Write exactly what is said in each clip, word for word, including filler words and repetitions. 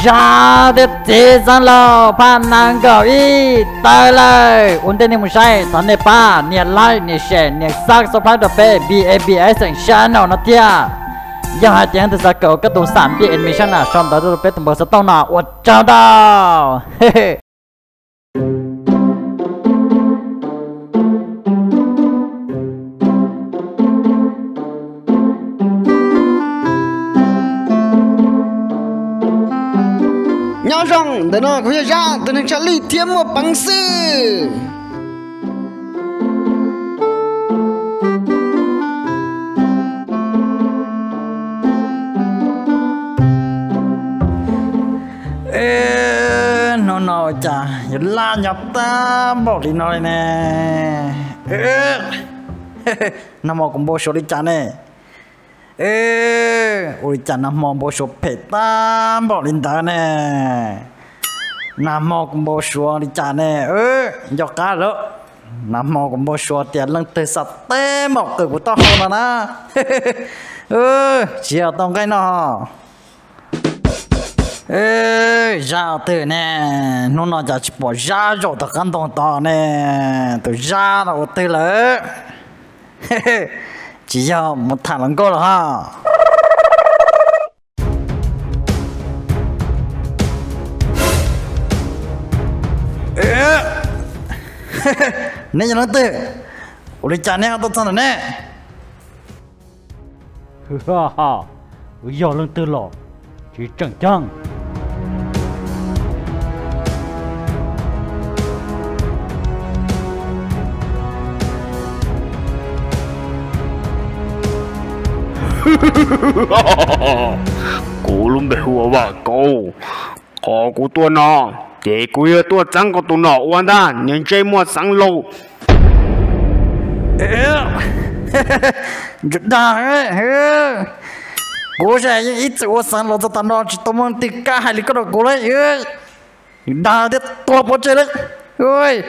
ra để chế sang lò pan nàng gạo y tay lại ổn định một sai thằng này pa nhiệt lại nhiệt xe nhiệt sắc số phát được về B A B S thành channel nó tia giờ hai tiếng từ giờ cậu các tổ sản bị admission là xong đó được về từng bộ số tông nào ổn chào đâu nhau rằng để nó có ra từ những charlie thiếm một bằng sư ê nó nói chả la nhập ta bỏ đi nói nè ê nó mò cũng bỏ số đi chả nè ê ôi chả nằm mò bỏ số phê ta bỏ đi ta nè nằm mò cũng bỏ số đi chả nè ê do cá đó nằm mò cũng bỏ số tiền lần từ sắp tê mọc từ của tao không nè ê chiều tông cái nó ê ra từ nè nó nói chả chỉ bỏ ra rồi tao căn tông tao nè từ ra là từ lỡ chỉ cho một thằng lần cô rồi ha nè cho nó từ ủa chả nè tao sao nè ha ha giờ lần từ lọ chỉ chẳng chẳng cô luôn bị hùa vào cô có cô tua nọ để cô yêu tua trắng có tua nọ quan ta nhưng chơi mua sáng lâu giật đà cô sẽ ít chỗ sáng lâu cho ta nó chỉ tao muốn tìm cả hai lý có được cô đấy đà để tua bớt chơi đấy ơi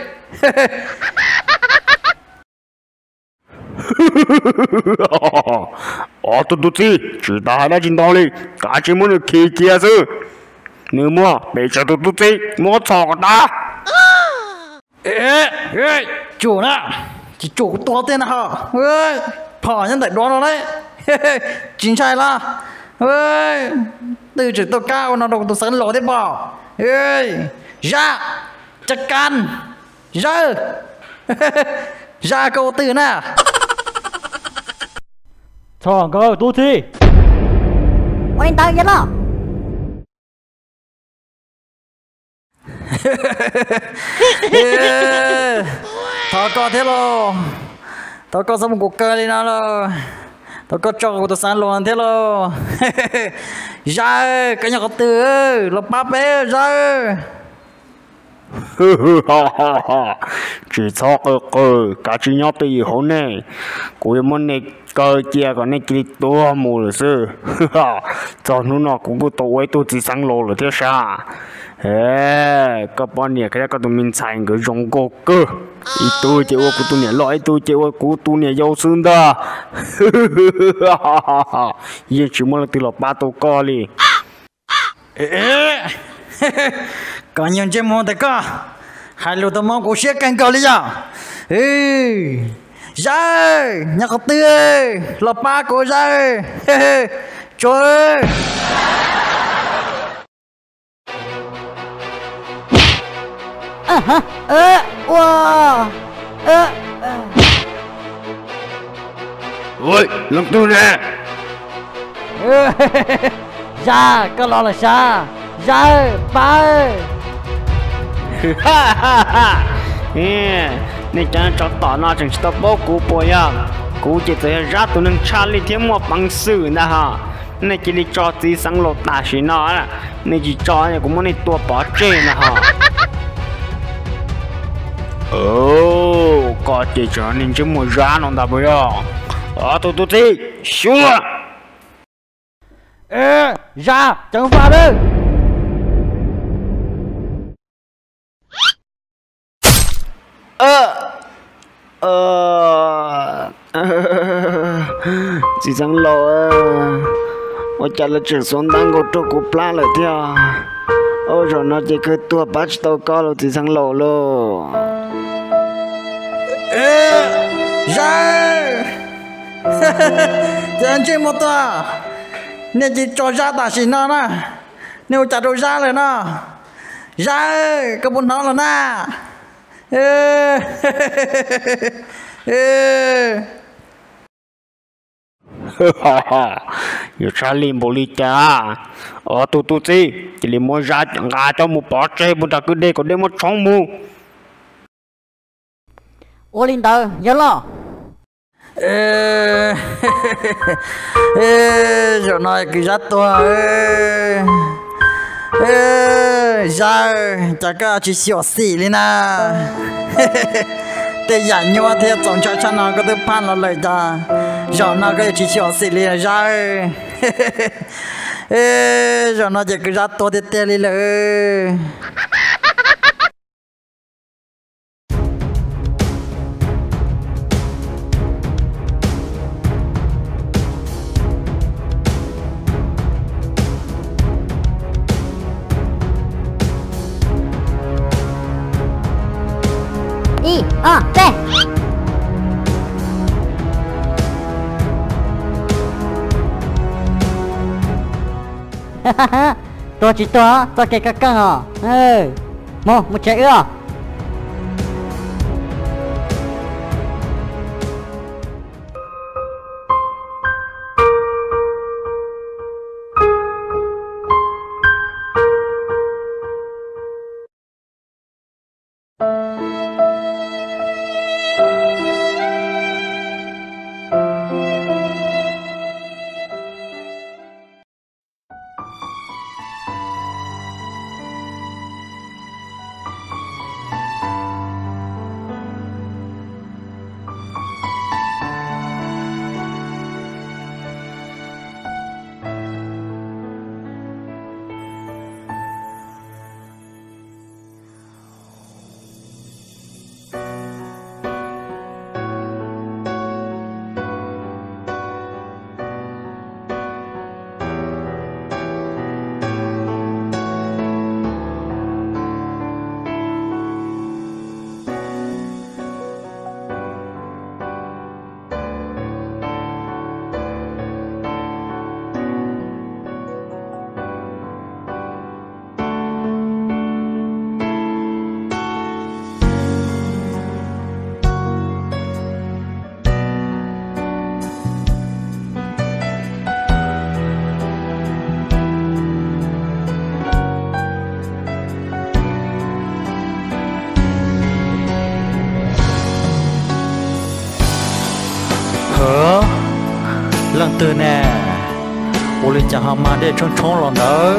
ờ tôi tôi gì chỉ ta đã chính đạo đi cả chỉ muốn được kỳ kia chứ nếu mua bây giờ tôi tôi gì mua chó ta ê ê chủ nè chỉ chủ to tên hả ơi phỏ nhân tại đó nó đấy chính sai là ơi từ chữ tôi cao nó đồng tôi sẵn lỗ thế bỏ ơi ra chắc can ra ra câu từ nè Thằng cơ tu thi Quay tay vậy đó Thằng cơ thế lo Thằng cơ xong một cuộc cơ đi nào lo Thằng cơ cho của tôi sáng luôn thế lo ra cái nhà có từ là bắp bé ra chỉ cho cơ cơ cả chỉ nhau từ hôm nay cô muốn này cơ chia còn này kia to mù rồi sư cho nó nó cũng có tuổi tôi chỉ sang lô rồi thế sao ê các bạn nhỉ cái cái tụi mình xài cái rong cơ cơ ít tôi chịu của tôi nhỉ loại tôi chịu của tôi nhỉ giàu xương đó giờ chỉ muốn là từ lọ ba tô co đi ê có nhân chơi món thế cơ hai lô tao mong cô sẽ canh cầu đi giờ ê ra nhà có tươi là ba cô ra trời à hả ơ wow ơ ôi làm tôi nè ra cái lo là sao ra ba ơi ha ha ha nên chẳng cho tỏ nó chẳng cho bố cú bố ya cú chỉ tới ra tụi nâng Charlie thêm một bằng sự nè ha nên chỉ đi cho tí sang lột ta xí nó á nên chỉ cho này cũng muốn đi tua bỏ trên nè ha ồ có chỉ cho nên chứ mua ra nó đã bây giờ ở tụi tụi tí xuống à ê ra chẳng vào đi ờ ờ chỉ sang lò à, tôi chả là chỉ xuống đang có chỗ của plan rồi theo ôi rồi nó chỉ cứ tua bắt tàu co rồi thì sang lộ luôn. Ê, ra chân chơi một tòa nên chỉ cho ra ta xin nó nè nếu chả đồ ra rồi nó ra cái bốn nó là na ê ê giờ sao liền bồ lì cha ở tụ tụ gì chỉ liền mua ra ngã cho một bó tre một đặc cứ đây còn đây một chóng mu ô linh tờ nhớ lo ê ê rồi nói cứ rất to ê ê ra chả có chỉ xỉu xỉ lên à để giả nhua thì tổng cho cho nó có được pan là lời ta rồi nó có chỉ xỉu xỉ lên ra ê rồi nó chỉ cứ rất to để tê lênเลย一二三哈哈哈ตัวจีตัวตัวเก่งกังอ่ะเฮ้ยโมมุเชอร์ lần từ nè ô lên chả hàm mà để trốn trốn lòn đó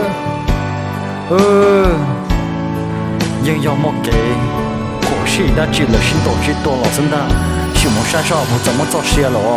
ừ nhưng do một cái cổ sĩ đã chỉ là sinh tổ chỉ tổ lò sinh ta chỉ muốn sai sót một trăm một trăm xe lò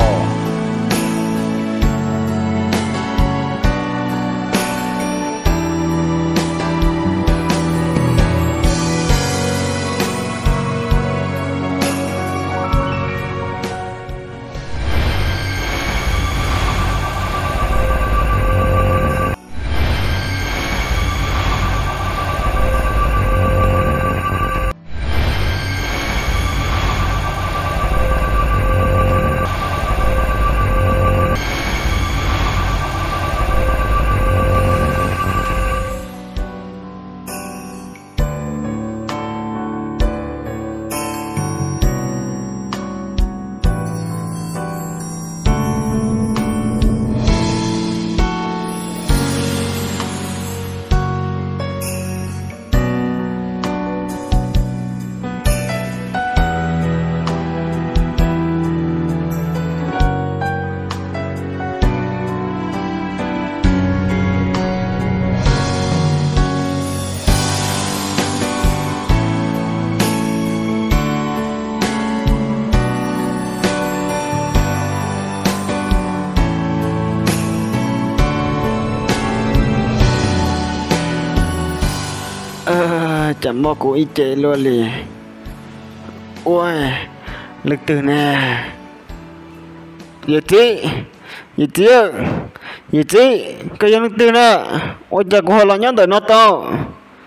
chẳng mò của y chế luôn lì ôi lực từ nè giờ tí giờ tí giờ tí cái lực từ nè ôi giờ của họ là nhớ tới nó tao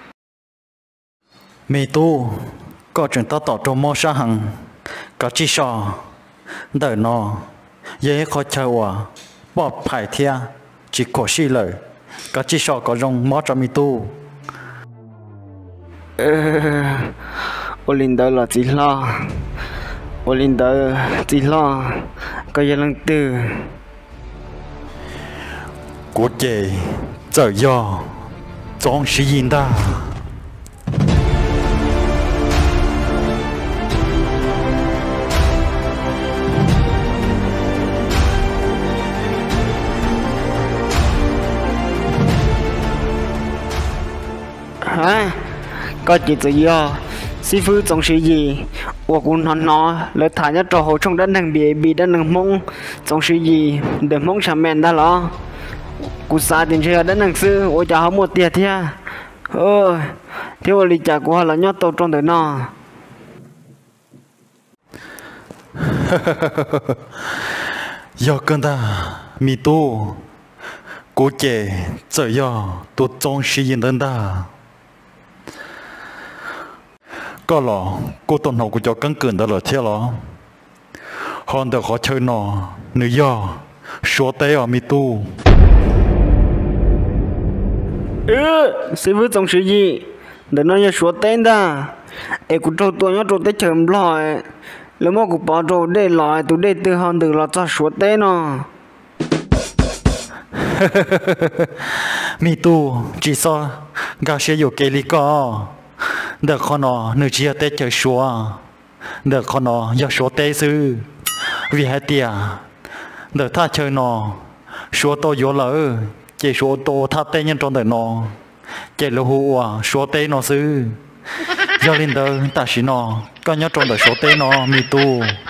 mi tu có chuyện ta tỏ trong mô sa hằng có chi sò đời nó dễ khó chơi à bỏ phải thia chỉ có xí lời có chi sò có rong mót cho mi tu ô linh đỡ là chỉ lo ô linh đỡ chỉ lo có giờ lăng tư của chị giờ do trong sĩ yên ta hả có chỉ tự do sư phụ trong sự gì và cũng nói nó lời thả nhất trò hồ trong đất năng bị bị đất năng mông trong sự gì để mông chả mền đã lo cú xa tiền chơi đất năng sư ôi chả không một tiền thia ơi thiếu lý trả của họ là nhót tàu trong đời nó do cơn ta mi tu của chị giờ do tôi trong sĩ yên đơn ta có lọ cô tuần học của cho căng cường đó là thế lọ hòn được họ chơi nọ nữ do số tế ở mi tu ừ sư phụ trong sự gì để nó như số tên ta em cũng trâu tôi nhớ trâu tới chấm lòi nếu mà cũng bỏ trâu để lòi tôi để từ hòn được là cho số tên nó mi tu chỉ so gà sẽอยู่เกลิกอเด็กคนนอนึกเชียเตเจอชัวเด็กคนนอยากชัวเตซื้อวิหารเตียเด็กถ้าเชิญนอชัวโตโยเลยเจชัวโตถ้าเตยังจนเด็กนอเจลูหัวชัวเตนอซื้อยอลินเดอร์แต่ชินอก็ยังจนเด็กชัวเตนอมีตู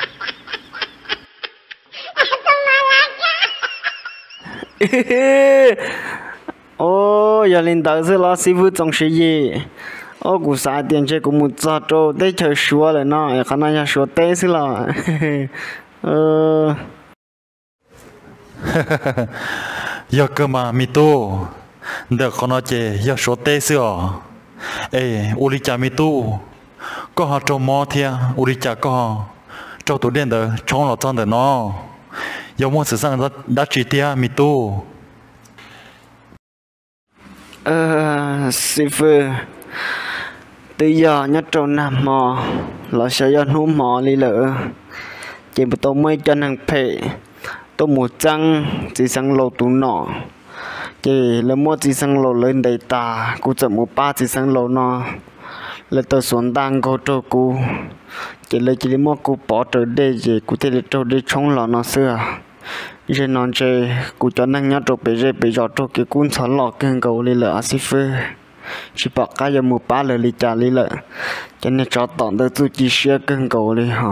ô giờ linh đạo sư lo sư phụ trong sự gì ô cụ xã tiền chơi cũng một giờ trâu để chơi xua rồi nó khả năng là xua té sư lo ờ giờ cơ mà mi tu được con nói chè giờ số té sư à ê uli cha mi tu có họ trâu mò thia uli cha có họ trâu tủ điện được trong lọ trong được nó giờ muốn sử dụng đã đã chỉ tia mi tu ờ sư phụ từ giờ nhớ trâu nằm mò là sẽ do nú mò đi lỡ chỉ một tô mấy chân hàng phệ tô một trăng chỉ sang lô tủ nọ chỉ là mua chỉ sang lô lên đầy tà cú chậm một ba chỉ sang lô nọ là tôi xuống đang có trâu cú chỉ là chỉ mua cú bỏ trở đây gì cú thể là trâu đi chống lò nó xưa giờ non chơi cú cho năng nhớ trâu bị rơi bị giọt trâu cái cuốn sắn lò keng cầu đi lỡ xí phơi chỉ bảo cái giờ một ba lỡ đi trả đi lỡ cho nên cho tận được tôi chỉ xưa keng cầu đi hả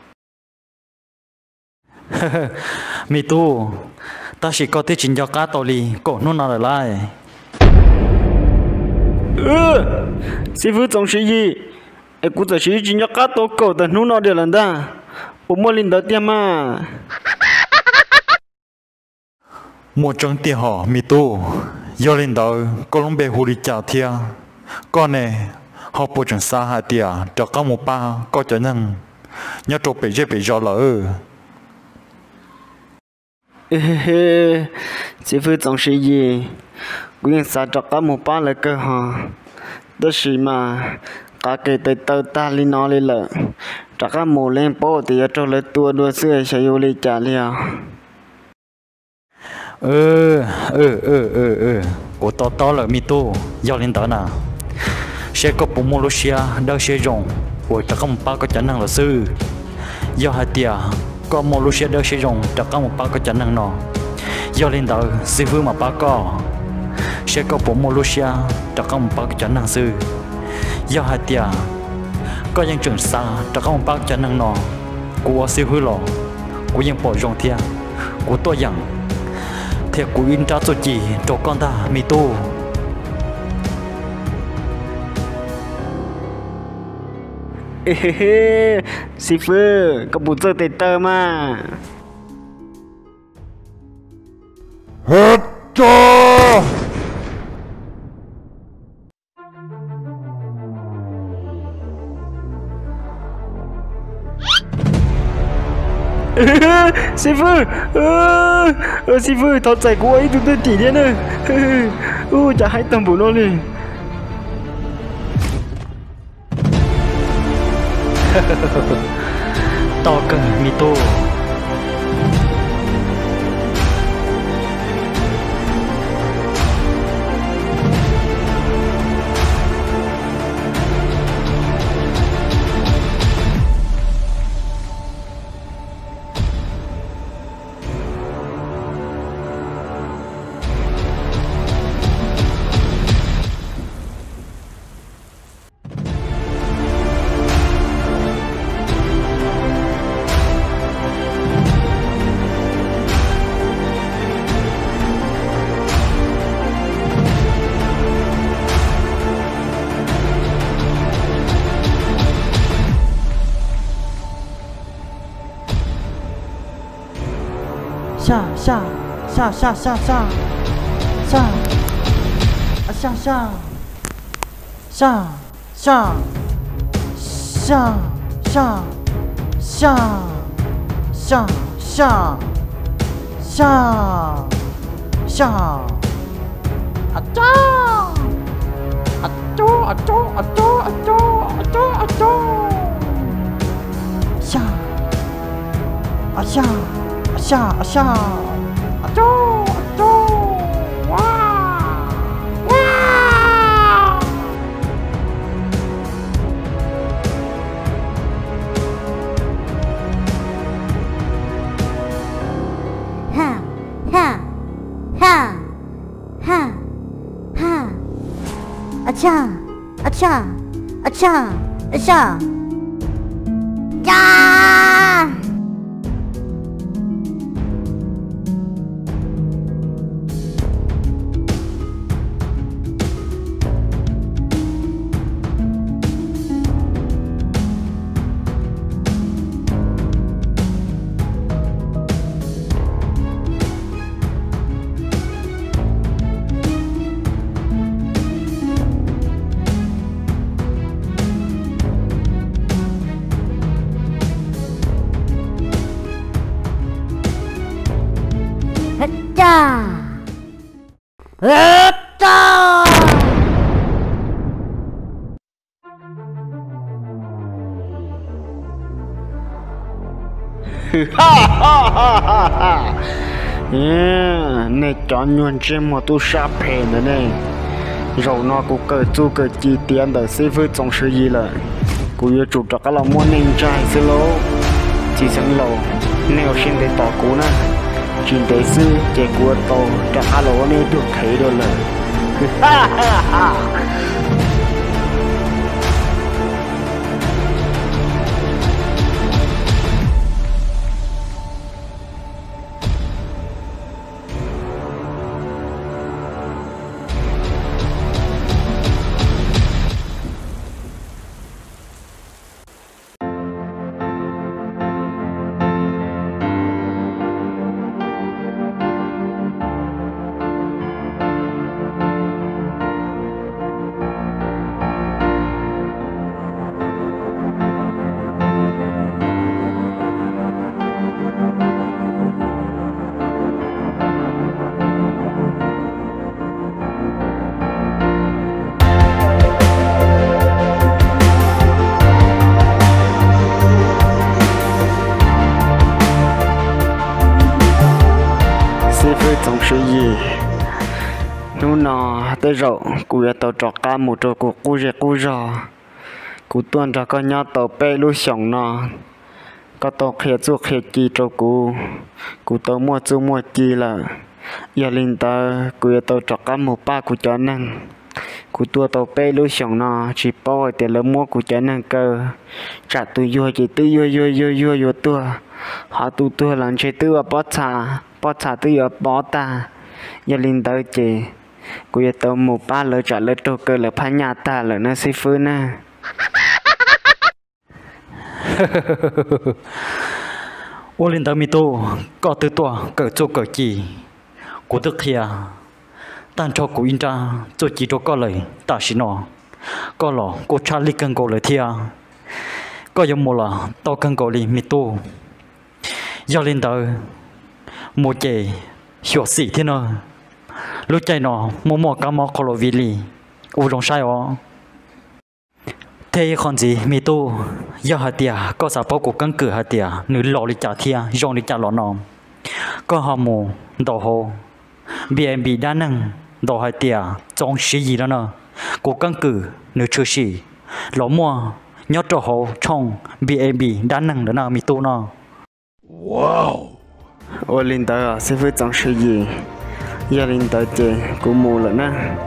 mi tu ta chỉ có thể chính cho cá tàu li cổ nó nào lại ừ sư phụ trong sự gì em cũng chỉ chính cho cá tàu cầuแต่นู้นเดียวlần đóผมmua linh đầu tiên mà một trong tiền họ mi tu do lên đầu có lông bè hồ đi chào thia con này họ bộ trưởng xa hai tia cho các một ba có cho năng nhớ trộn bị dễ bị do lỡ sư phụ trong sự gì quyên xa cho các một ba là cơ hả đó là mà cả cái tay tơ ta li nó li lợ cho các một lên bộ thì cho lấy tua đua xưa sẽ vô li trả liền ừ ừ ừ ừ ừ của to to là mi tu do lên đó nào sẽ có bộ môn Russia đang sử dụng của tất cả một ba có khả năng là sư do hai tia có môn Russia đang sử dụng tất cả một ba có khả năng nó do lên đó sư phụ mà ba có sẽ có bộ môn Russia tất cả một ba có khả năng sư do hai tia có những trường xa tất cả một ba có khả năng nó của sư phụ lo của những bộ dùng thia của tôi rằng theo của in ra số chỉ cho con ta mi tu sư phụ có bút giờ tê tơ mà hết cho sư phụ ơ ơ sư phụ thọ chạy của ấy tụi tôi chỉ đi nữa ôi chả hay tầm bù nó liền to cần mi tô下下下下下下下啊下下下下下下下下下下下啊จ้า啊จ้า啊จ้า啊จ้า啊จ้า啊จ้า啊จ้า下啊下下啊下啊จ้า啊จ้าว้าว้าฮ่าฮ่าฮ่าฮ่าฮ่าอาชาอาชาอาชาอาชาจ้า hết cha hết cha nè chọn nhuận trên một tu sáp phê nữa nè rồi nó cũng cờ chú cờ chi tiền để xí với trong sự gì là cũng yêu chủ cho các lòng muốn nên trai xí lô chỉ sáng lô nếu xin để tỏ cú nè chỉ để sư chạy của tổ cho các lỗ này được thấy rồi là ha ha ha trong sự gì nó nọ tới rồi cụ đã tàu trọ cá một trò cụ cụ rẻ cụ rò cụ tuần ra có nhau tàu pe lúc sống nọ có tàu khé chuột khé chi cho cụ cụ tàu mua chu mua chi là giờ linh ta cụ đã tàu trọ cá một ba cụ cho nên cụ tua tàu pe lúc sống nọ chỉ bao tiền lớn mua cụ cho nên cơ trả tụi vô chỉ tụi vô vô vô vô vô tua họ tụi tua làm chơi tua bớt xà bớt xà tụi ở bớt ta giờ linh tới chị cô giờ tao một ba lời trả lời trâu cơ là phá nhà ta là nó xí phơi nè ô linh tới mi tô có từ tua cỡ chỗ cỡ chỉ cô tức kia tan cho cô in ra cho chỉ cho có lời ta xin nó có lọ cô cha li cần cô lời thia có giống một là tao cần cô li mi tô do lên tới một chế hiểu sĩ thế nào lúc chạy nó mua mua cá mò colo vili u rong sai ó thế còn gì mi tu do hạt tiệt có sao bao cuộc căng cửa hạt tiệt nữ lò đi trả thia rong đi trả lò nòng có họ mù đồ hồ bê em bê đa năng đồ hạt tiệt trong sĩ gì đó nè cuộc căng cửa nữ chưa sĩ lò mua nhót trò hồ trong bê em bê đa năng đó nè mi tu nè Wow. Ôi linh tới à sẽ phải chẳng sự gì gia đình tới chơi cũng mù lận á.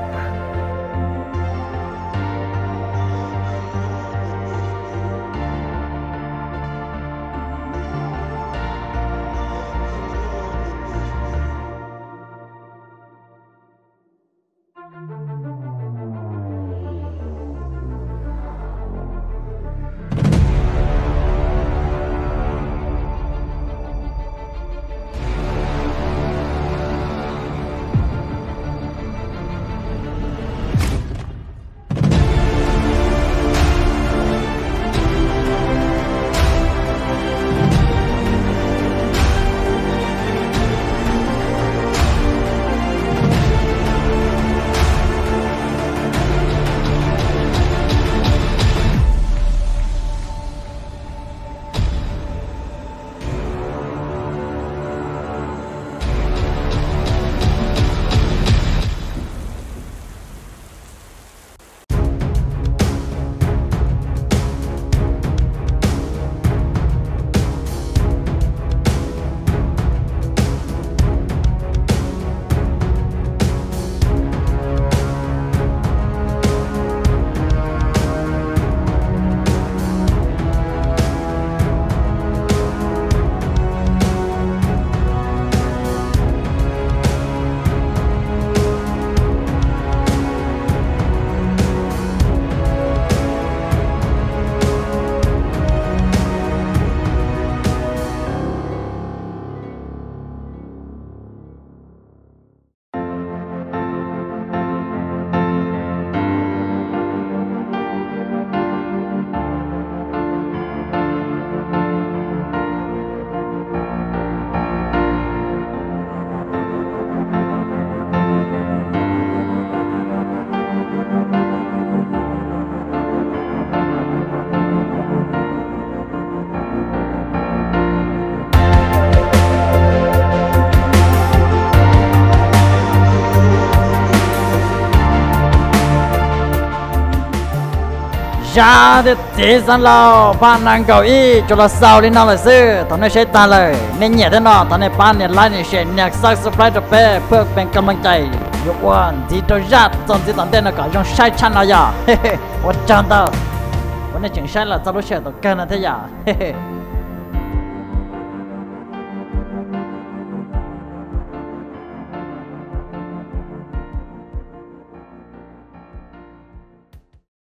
cha thì thế san lao ban năng cầu y cho là sao lên nào là sư thằng này sẽ ta lời nên nhẹ thế nào thằng này ban này like này share nhạc subscribe cho béเพื่อเป็นกำลังใจยกวันที่ตัวญาติจนที่ตอนเต้นน่ะก็ยังใช้ชันเอาอย่าเฮ้เฮ้วันจันทร์วันนี้จึงใช้ละจะรู้เชื่อตัวกันนะเทียเฮ้เฮ้